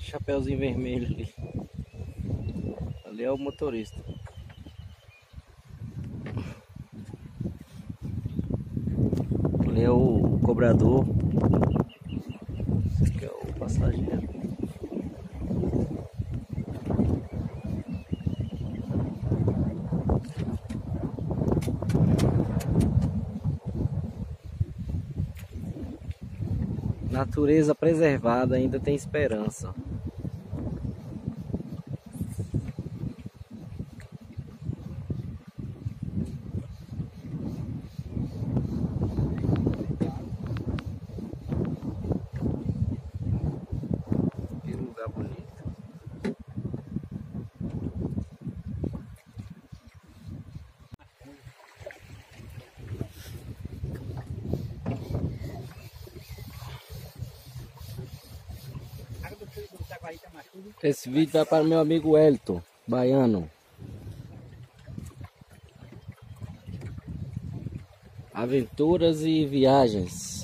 chapeuzinho vermelho ali. Ali é o motorista. Ali é o cobrador. Esse aqui é o passageiro. Natureza preservada, ainda tem esperança. Que lugar bonito. Esse vídeo vai para o meu amigo Elton, baiano. Aventuras e viagens.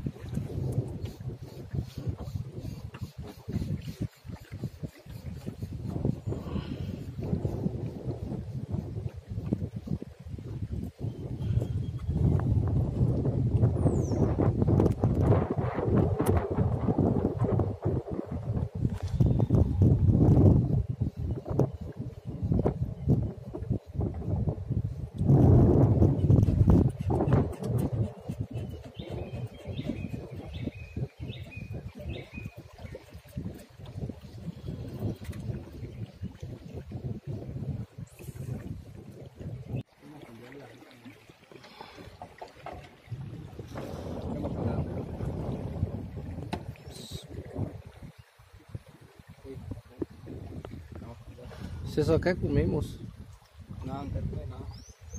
Você só quer comer, moço? Não, não quero comer não.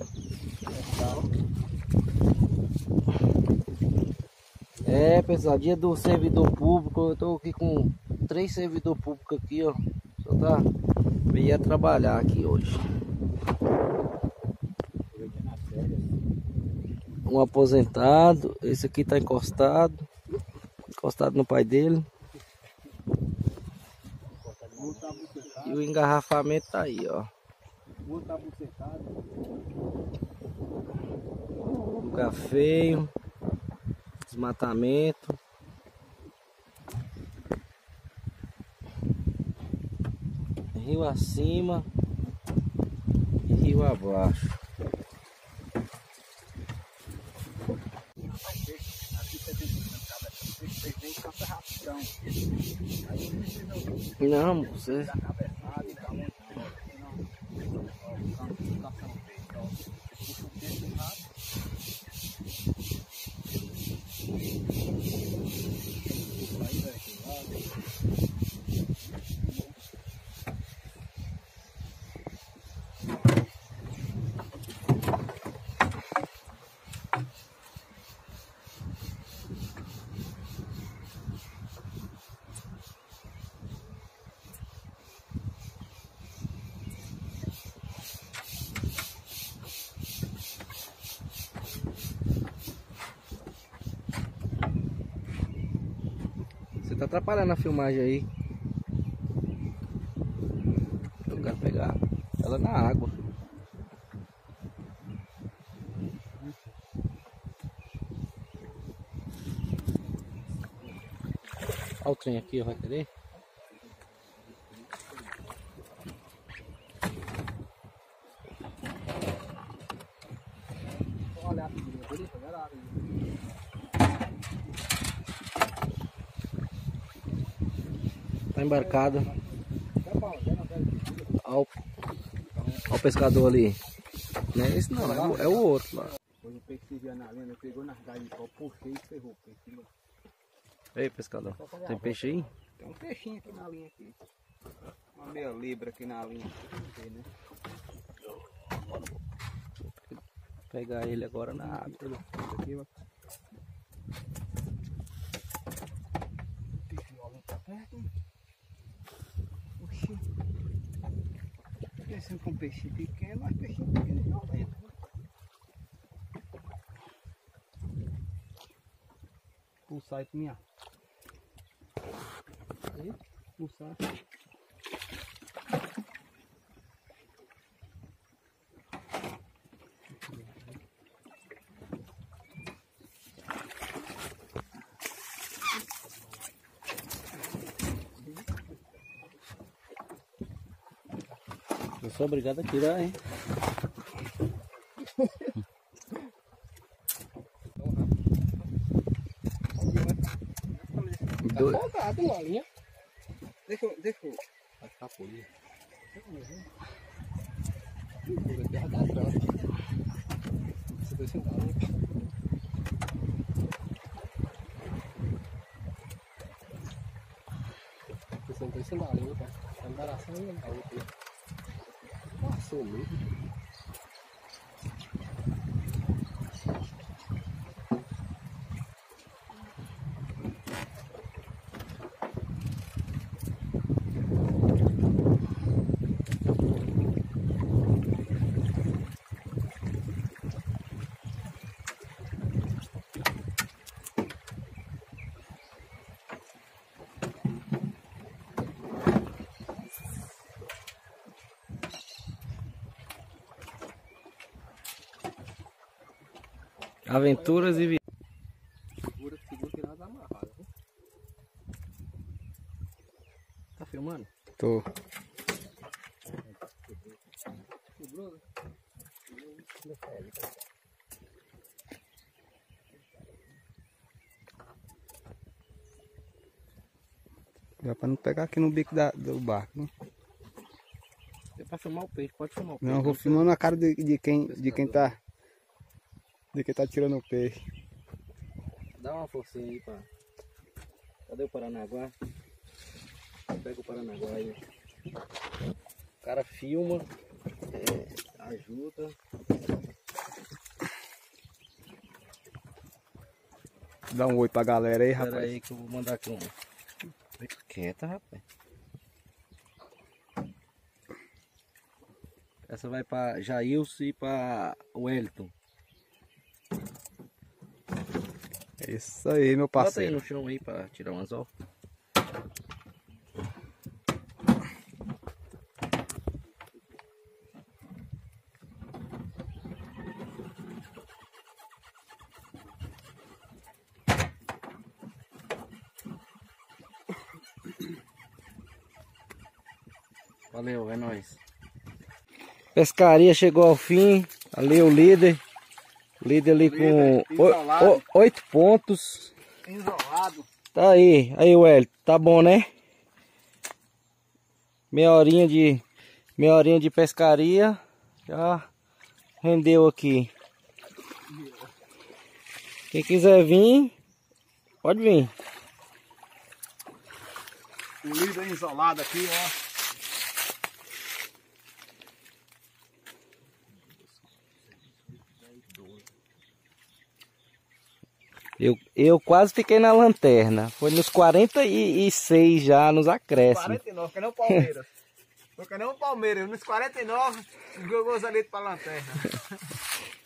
É, pessoal, dia do servidor público. Eu tô aqui com 3 servidores públicos aqui, ó. Só tá ia trabalhar aqui hoje. Um aposentado, esse aqui tá encostado no pai dele. E o engarrafamento tá aí, ó. Lugar feio, desmatamento. Rio acima e rio abaixo. Não, você... Você tá atrapalhando a filmagem aí. Eu quero pegar ela na água. Olha o trem aqui, vai querer? Tá embarcado. Olha o pescador ali. Não é esse não, é o outro lá. Foi o peixe que via na linha, pegou nas galhas de pau, puxei e ferrou o peixe. Ei, pescador, tem peixe aí? Tem um peixinho aqui na linha aqui. Uma meia libra aqui na linha. Né? Pegar ele agora na água. Aqui, ó. Tá perto. Oxi. Pensando com peixe pequeno, mas peixe pequeno é violento. Pulsar aí pra minha. Aí, expulsar. Eu sou obrigado a tirar, hein? Tá folgado, molinha. Deixa eu. Vai ficar por aí. Você não tem sinal, tá? Tá embaraçando a outra. Passou mesmo. Aventuras e Segura que nada amarrado. Tá filmando? Tô. Sobrou, Já pra não pegar aqui no bico do barco, né? é pra filmar o peixe, pode filmar o peixe. Não, eu vou filmando a cara de quem tá tirando o peixe. Dá uma forcinha aí, pá. Cadê o Paranaguá? Pega o Paranaguá aí. O cara filma, ajuda. Dá um oi pra galera aí, Espera rapaz. aí que eu vou mandar aqui um. Fica quieta, rapaz. Essa vai pra Jailson e pra Wellington. É isso aí, meu Bota aí parceiro. no chão aí pra tirar um anzol. Valeu, é nóis. Pescaria chegou ao fim. Ali o líder. Líder ali com isolado. 8 pontos. Isolado. Tá aí. Aí, Wellington. Tá bom, né? Meia horinha de pescaria. Já rendeu aqui. Quem quiser vir, pode vir. O líder isolado aqui, ó. Eu quase fiquei na lanterna. Foi nos 46 já, nos acréscimos. 49, que nem o Palmeiras. Foi que nem o Palmeiras, nos 49, jogou os ali pra lanterna.